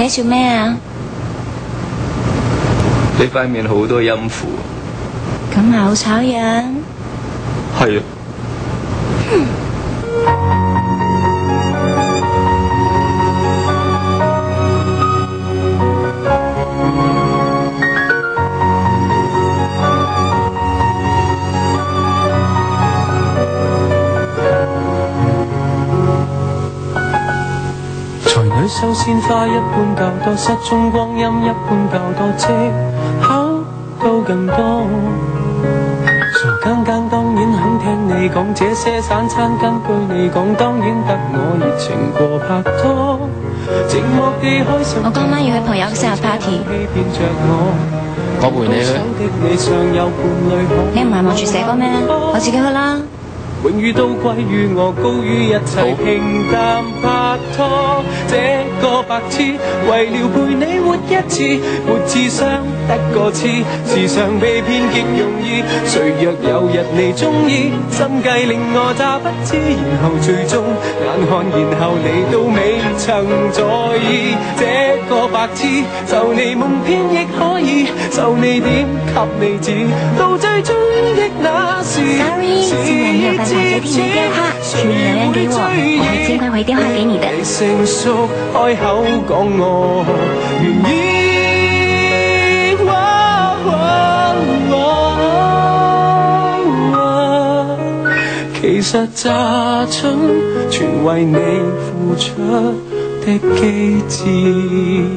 做咩啊？ 你塊面好多陰符。 咁咪好醜樣。 係啊。 秀鮮花一般較多，失蹤光陰一般較多，藉口都更多。傻更更當然肯聽你講，這些散餐根據你講，當然得我熱情過拍拖。寂寞地開心。 我今晚要去朋友嘅生日 party。 我陪你去。 你唔係忙住寫歌咩？我自己去啦。 永遠都歸於我，高於一切平淡拍拖。這個白痴為了陪你活一次，沒智商得個痴，時常被騙極容易。誰若有日你鍾意，心計令我詐不知，然後最終眼看，然後你都未曾在意。這個白痴就你夢騙亦可以，就你點給你指，到最終的那時。 打接聽你電話，請你留言給我，我會盡快回電話給你的。 成熟開口講我願意，其實詐蠢全為你付出的機智。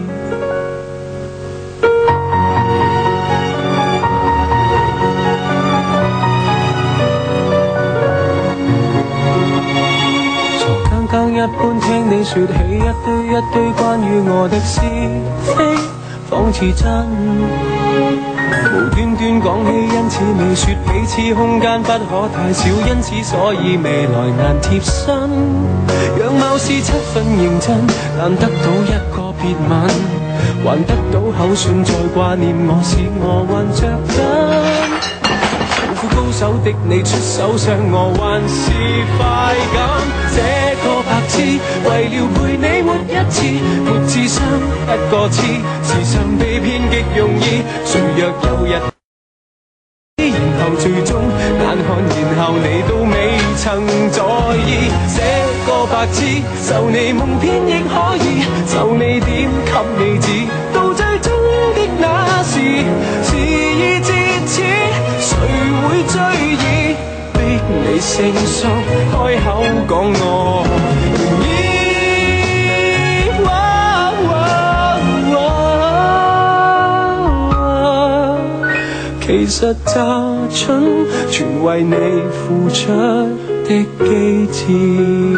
一般聽你說起一堆關於我的是非，仿似真。無端端講起，因此未說彼此空間不可太少，因此所以未來難貼身。樣貌是七分認真，但得到一個別吻，還得到口信再掛念我，使我還着緊。高手的你出手傷我，還是快感。這個白痴為了陪你活一次，沒智商得個痴，時常被騙極容易。誰若有日，然後最終眼看，然後你都未曾在意。這個白痴就你夢騙亦可以，就你點給你指，到最終的那時，事已至此。誰會追憶，逼你成熟開口講我願意。其實詐蠢全為你付出的機智。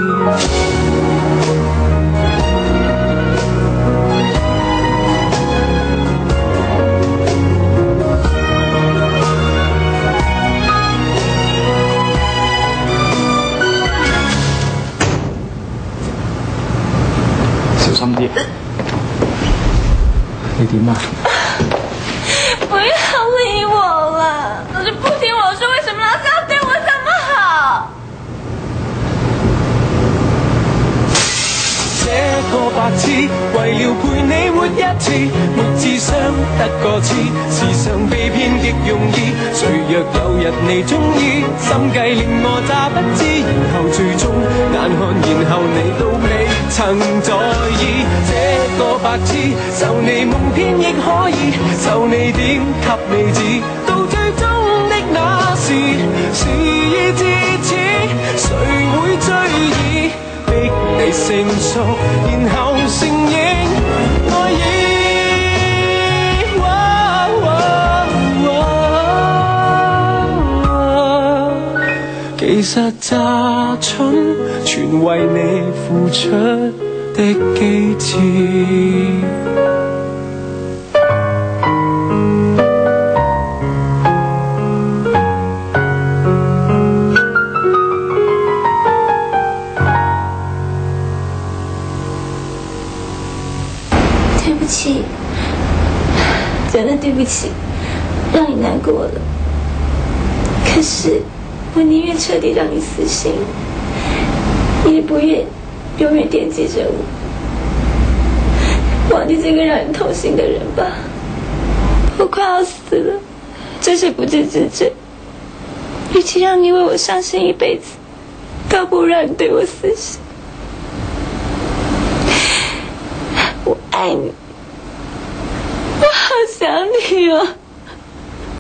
小心啲，你點啊？ 不要理我了，老是不聽我說，為什麼老是要對我這麼好？ 這個白痴為了陪你活一次，沒智商得個痴，時常被騙極容易。誰若有日你鍾意，心計令我詐不知，然後最終眼看，然後你都未曾在意。這個白痴就你夢騙亦可以，就你點給你指，到最終的那時，事已至此，誰會追憶，逼你成熟，然後承認愛意。其實詐蠢全為你付出的機智。 對不起，真的對不起，讓你難過了。可是我寧願徹底讓你死心，也不願永遠惦記着我。 忘记这个让你痛心的人吧。我快要死了，这是不治之症。与其让你为我伤心一辈子，倒不如让你对我死心。我爱你，我好想你哦。